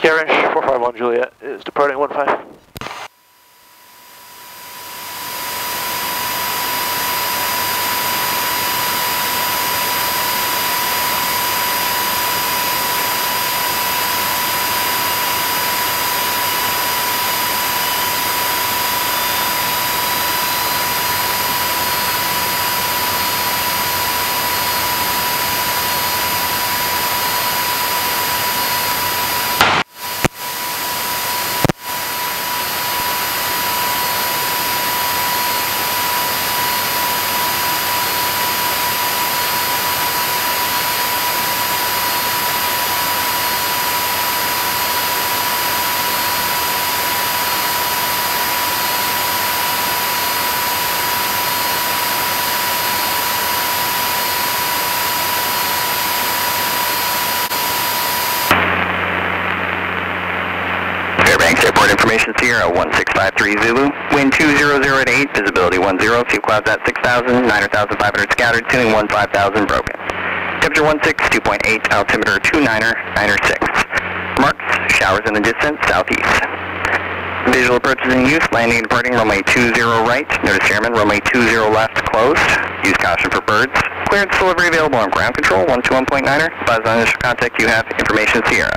Sierra 451 Juliet is departing 15. Airport information Sierra 1653 Zulu, wind 200 at 8, visibility 10, few clouds at 6,000, 9,500 scattered, tuning 15,000 broken. Temperature 16, 2.8, altimeter 29er, 6. Marks, showers in the distance, southeast. Visual approaches in use, landing and departing runway 20 right, notice airman, runway 20 left, closed. Use caution for birds. Clearance delivery available on ground control, 121.9er. Buzz on initial contact, you have information Sierra.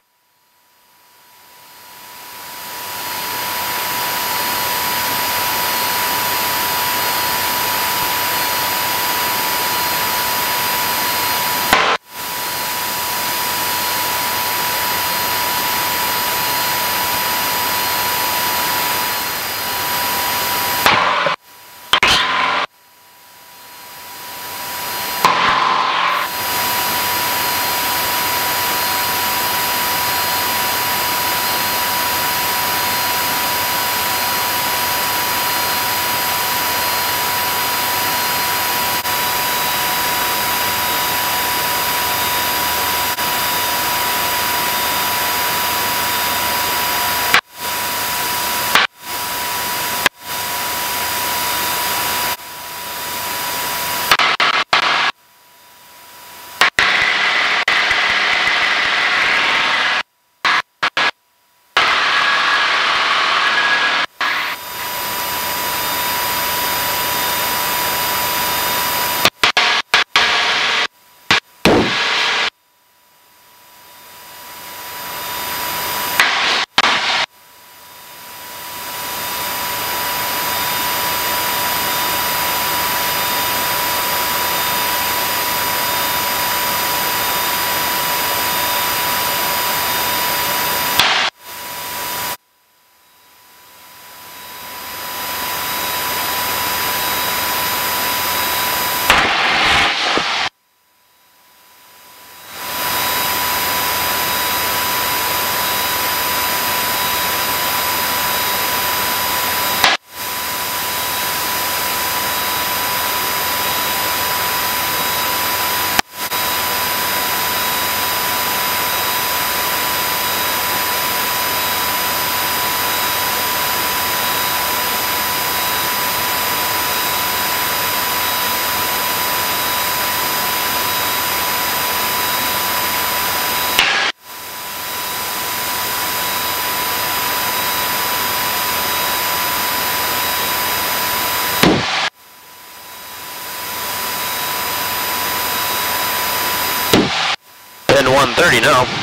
Bend 130 now.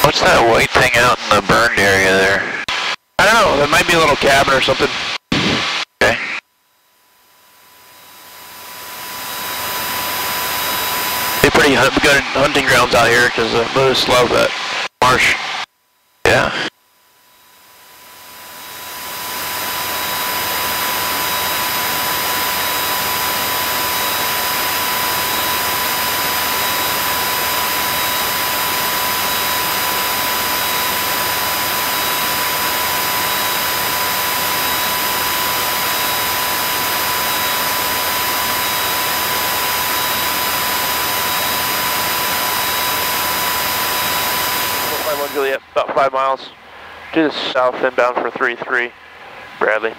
What's that white thing out in the burned area there? I don't know, that might be a little cabin or something. Okay. Be pretty good hunting grounds out here because the moose love that marsh. Yeah. Juliet, about 5 miles to the south, inbound for 3-3, Bradley.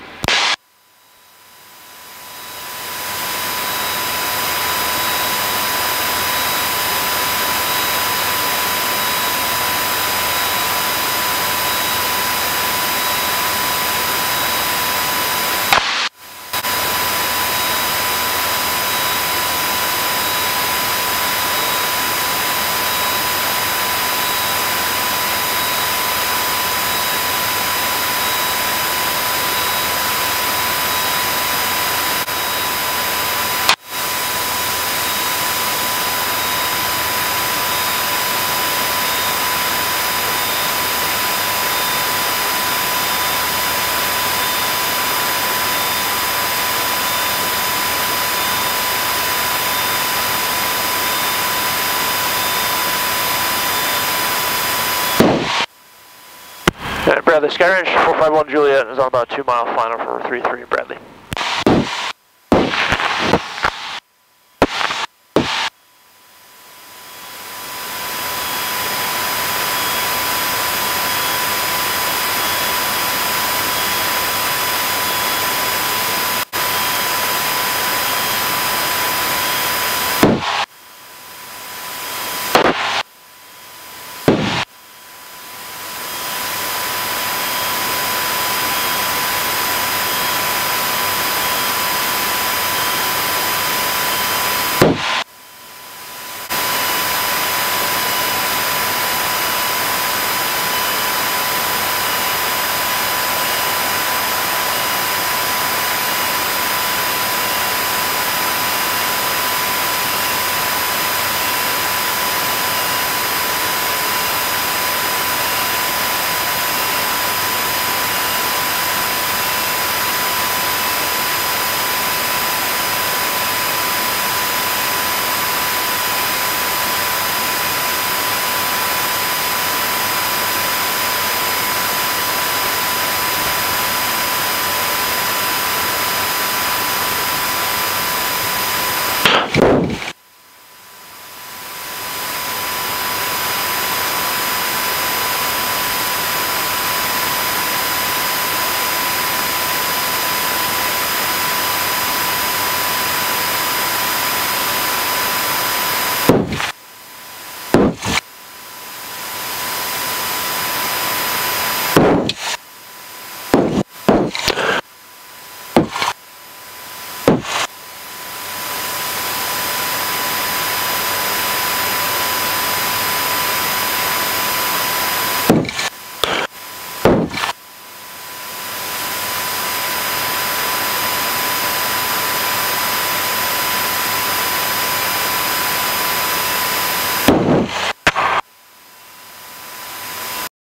Bradley, Sky Ranch 451 Juliet is on about 2 mile final for 3-3 Bradley.